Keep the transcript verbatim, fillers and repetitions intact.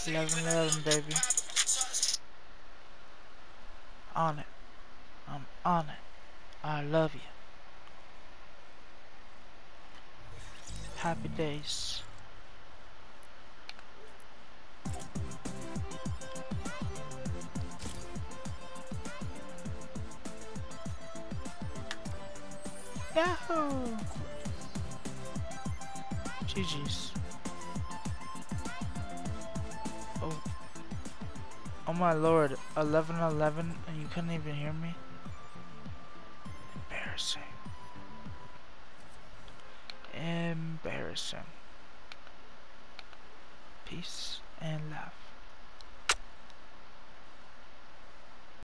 eleven eleven, baby. On it. I'm on it. I love you. Happy days. Yahoo! G G's. Oh. Oh my lord. eleven eleven and you couldn't even hear me? Embarrassing. Embarrassing. Peace and love.